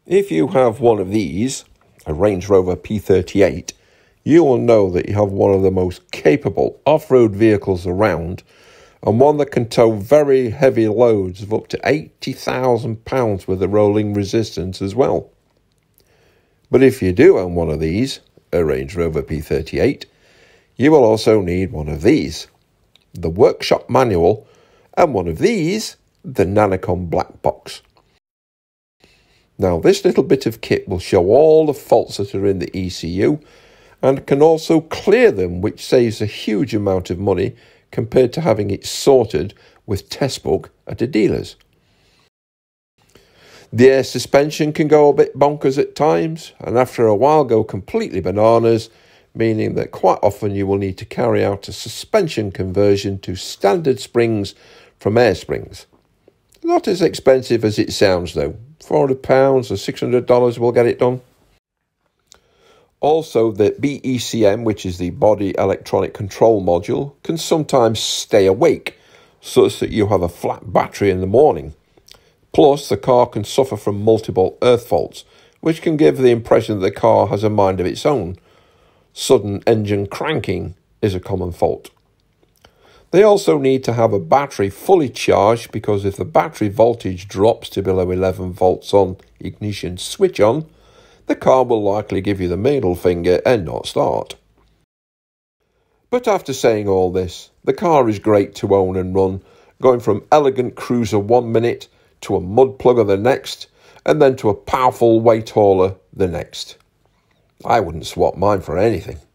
If you have one of these, a Range Rover P38, you will know that you have one of the most capable off-road vehicles around, and one that can tow very heavy loads of up to 80,000 pounds with a rolling resistance as well. But if you do own one of these, a Range Rover P38, you will also need one of these, the workshop manual, and one of these, the Nanocom black box. Now, this little bit of kit will show all the faults that are in the ECU and can also clear them, which saves a huge amount of money compared to having it sorted with test book at a dealer's. The air suspension can go a bit bonkers at times, and after a while go completely bananas, meaning that quite often you will need to carry out a suspension conversion to standard springs from air springs. Not as expensive as it sounds though. £400 or $600 will get it done. Also, the BECM, which is the body electronic control module, can sometimes stay awake, such that you have a flat battery in the morning. Plus, the car can suffer from multiple earth faults, which can give the impression that the car has a mind of its own. Sudden engine cranking is a common fault. They also need to have a battery fully charged, because if the battery voltage drops to below 11 volts on ignition switch on, the car will likely give you the middle finger and not start. But after saying all this, the car is great to own and run, going from elegant cruiser 1 minute to a mud plugger the next, and then to a powerful weight hauler the next. I wouldn't swap mine for anything.